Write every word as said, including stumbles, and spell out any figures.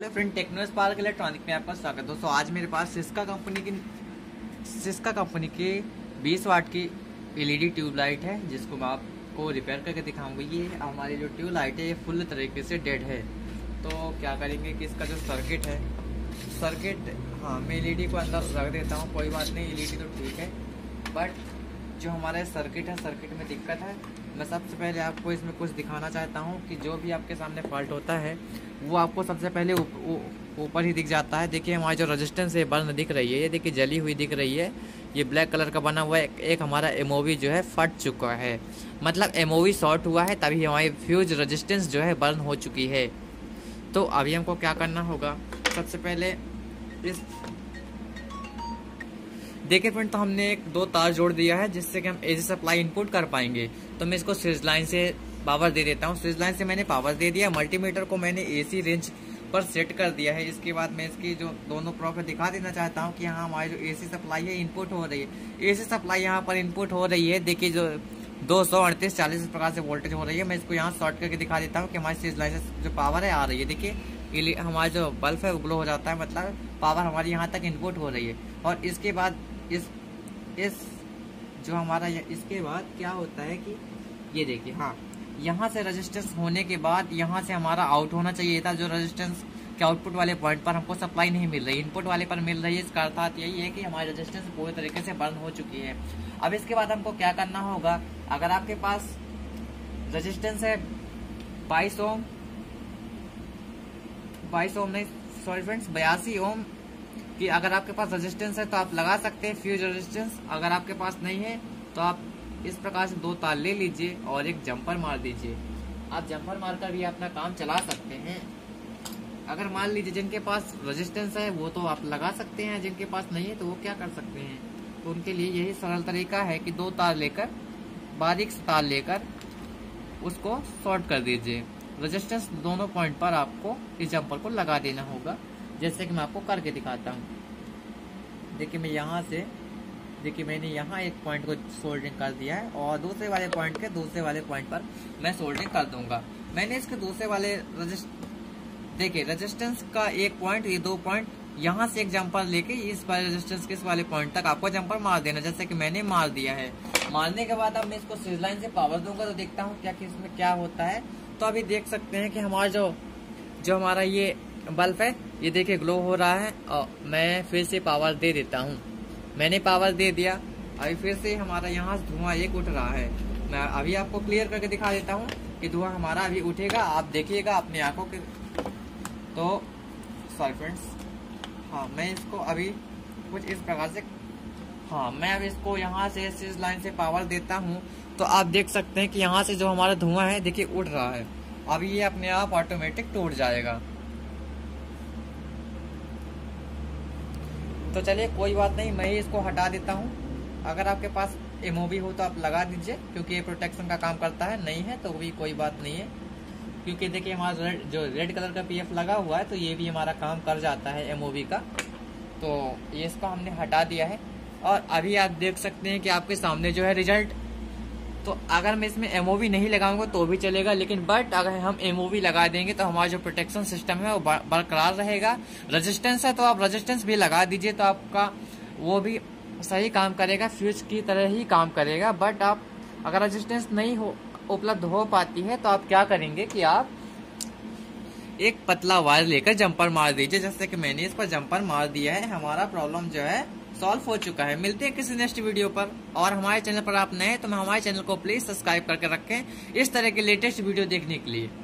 Hello friend, Techno Spark electronic में आपका स्वागत है। दोस्तों आज मेरे पास सिस्का कंपनी की सिस्का कंपनी की बीस वाट की एलईडी ट्यूबलाइट है, जिसको मैं आपको रिपेयर करके दिखाऊंगा। ये हमारी जो ट्यूबलाइट है ये फुल तरीके से डेड है। तो क्या करेंगे कि इसका जो सर्किट है सर्किट हाँ मैं एलईडी को अंदर रख देता हूँ, कोई बात नहीं, एलईडी तो ठीक है, बट जो हमारा सर्किट है सर्किट में दिक्कत है। मैं सबसे पहले आपको इसमें कुछ दिखाना चाहता हूँ कि जो भी आपके सामने फॉल्ट होता है वो आपको सबसे पहले ऊपर ही दिख जाता है। देखिए हमारी जो रेजिस्टेंस है बर्न दिख रही है, ये देखिए जली हुई दिख रही है, ये ब्लैक कलर का बना हुआ है। एक हमारा एमओवी जो है फट चुका है, मतलब एमओवी शॉर्ट हुआ है, तभी हमारी फ्यूज रेजिस्टेंस जो है बर्न हो चुकी है। तो अभी हमको क्या करना होगा, सबसे पहले इस देखिए फ्रेंड, तो हमने एक दो तार जोड़ दिया है जिससे कि हम एसी सप्लाई इनपुट कर पाएंगे। तो मैं इसको सीरीज लाइन से पावर दे देता हूँ। सीरीज लाइन से मैंने पावर दे दिया, मल्टीमीटर को मैंने एसी रेंज पर सेट कर दिया है। इसके बाद मैं इसकी जो दोनों प्रोफ दिखा देना चाहता हूँ कि यहाँ हमारी जो एसी सप्लाई है इनपुट हो रही है। एसी सप्लाई यहाँ पर इनपुट हो रही है, देखिए जो दो सौ अड़तीस चालीस प्रकार से वोल्टेज हो रही है। मैं इसको यहाँ शॉर्ट करके दिखा देता हूँ कि हमारी सीरीज लाइन से जो पावर है आ रही है। देखिए हमारा जो बल्ब है वो ग्लो हो जाता है, मतलब पावर हमारी यहाँ तक इनपुट हो रही है। और इसके बाद इस इस जो हमारा इसके बाद क्या होता है कि ये देखिए, हाँ यहाँ से रेजिस्टेंस होने के बाद यहाँ से हमारा आउट होना चाहिए था। जो रेजिस्टेंस के आउटपुट वाले पॉइंट पर हमको सप्लाई नहीं मिल रही, इनपुट वाले पर मिल रही है। इसका अर्थात यही है कि हमारी रेजिस्टेंस पूरी तरीके से बर्न हो चुकी है। अब इसके बाद हमको क्या करना होगा, अगर आपके पास रेजिस्टेंस है बाईस ओम बाईस ओम नहीं सॉरी फ्रेंड्स बयासी ओम कि अगर आपके पास रेजिस्टेंस है तो आप लगा सकते हैं फ्यूज रेजिस्टेंस। अगर आपके पास नहीं है तो आप इस प्रकार से दो तार ले लीजिए और एक जंपर मार दीजिए। आप जंपर मारकर भी अपना काम चला सकते हैं। अगर मान लीजिए जिनके पास रेजिस्टेंस है वो तो आप लगा सकते हैं, जिनके पास नहीं है तो वो क्या कर सकते हैं, तो उनके लिए यही सरल तरीका है कि दो तार लेकर बारीक से तार लेकर उसको शॉर्ट कर दीजिए। रेजिस्टेंस दोनों पॉइंट पर आपको इस जंपर को लगा देना होगा, जैसे कि मैं आपको करके दिखाता हूँ। देखिए मैं यहाँ से देखिए मैंने यहाँ एक पॉइंट को सोल्डरिंग कर दिया है और दूसरे वाले पॉइंट के दूसरे वाले पॉइंट पर मैं सोल्डरिंग कर दूंगा। मैंने इसके दूसरे वाले रजिस्ट देखिए रेजिस्टेंस का एक पॉइंट, ये दो पॉइंट, यहाँ से एक जंपर लेके इस वाले रेजिस्टेंस के इस वाले पॉइंट तक आपको जंपर मार देना, जैसे कि मैंने मार दिया है। मारने के बाद अब मैं इसको सीरीज लाइन से पावर दूंगा तो देखता हूँ क्या कि इसमें क्या होता है। तो अभी देख सकते हैं कि हमारा जो जो हमारा ये बल्ब है ये देखिए ग्लो हो रहा है। और मैं फिर से पावर दे देता हूँ, मैंने पावर दे दिया। अभी फिर से हमारा यहाँ से धुआं एक उठ रहा है। मैं अभी आपको क्लियर करके दिखा देता हूँ कि धुआं हमारा अभी उठेगा, आप देखिएगा अपनी आंखों के। तो सॉरी फ्रेंड्स, हाँ मैं इसको अभी कुछ इस प्रकार से हाँ मैं अब इसको यहाँ से सीरीज लाइन से पावर देता हूँ तो आप देख सकते हैं कि यहाँ से जो हमारा धुआं है देखिए उठ रहा है। अब ये अपने आप ऑटोमेटिक टूट जाएगा। तो चलिए कोई बात नहीं, मैं ही इसको हटा देता हूँ। अगर आपके पास एमओवी हो तो आप लगा दीजिए, क्योंकि ये प्रोटेक्शन का काम करता है। नहीं है तो भी कोई बात नहीं है, क्योंकि देखिए हमारा रेड, जो रेड कलर का पीएफ लगा हुआ है तो ये भी हमारा काम कर जाता है एमओवी का। तो ये इसको हमने हटा दिया है और अभी आप देख सकते हैं कि आपके सामने जो है रिजल्ट। तो अगर मैं इसमें एमओवी नहीं लगाऊंगा तो भी चलेगा, लेकिन बट अगर हम एमओवी लगा देंगे तो हमारा जो प्रोटेक्शन सिस्टम है वो बरकरार रहेगा। रेजिस्टेंस है तो आप रेजिस्टेंस भी लगा दीजिए तो आपका वो भी सही काम करेगा, फ्यूज की तरह ही काम करेगा। बट आप अगर रेजिस्टेंस नहीं हो उपलब्ध हो पाती है तो आप क्या करेंगे कि आप एक पतला वायर लेकर जंपर मार दीजिए, जैसे कि मैंने इस पर जंपर मार दिया है। हमारा प्रॉब्लम जो है सॉल्व हो चुका है। मिलते हैं किसी नेक्स्ट वीडियो पर। और हमारे चैनल पर आप नए हैं तो हमारे चैनल को प्लीज सब्सक्राइब करके रखें इस तरह के लेटेस्ट वीडियो देखने के लिए।